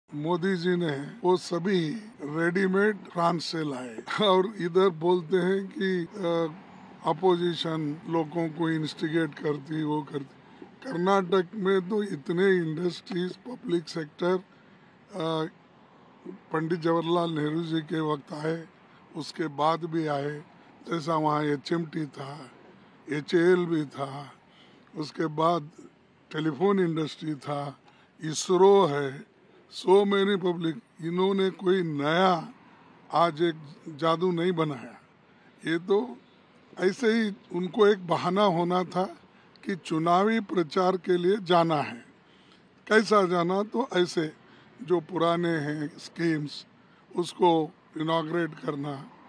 मोदी जी ने वो सभी रेडीमेड फ्रांस से लाए और इधर बोलते हैं कि अपोजिशन लोगों को इंस्टिगेट करती वो करती। कर्नाटक में तो इतने industries public sector Pandit Jawaharlal Nehru ji के वक्त आए, उसके बाद भी आए। जैसा वहाँ HMT था, HAL भी था, उसके बाद टेलीफोन इंडस्ट्री था, इसरो है, सो मैनी पब्लिक। इन्होंने कोई नया आज एक जादू नहीं बनाया। ये तो ऐसे ही उनको एक बहाना होना था कि चुनावी प्रचार के लिए जाना है। कैसा जाना? तो ऐसे जो पुराने हैं स्कीम्स उसको इनॉग्रेट करना,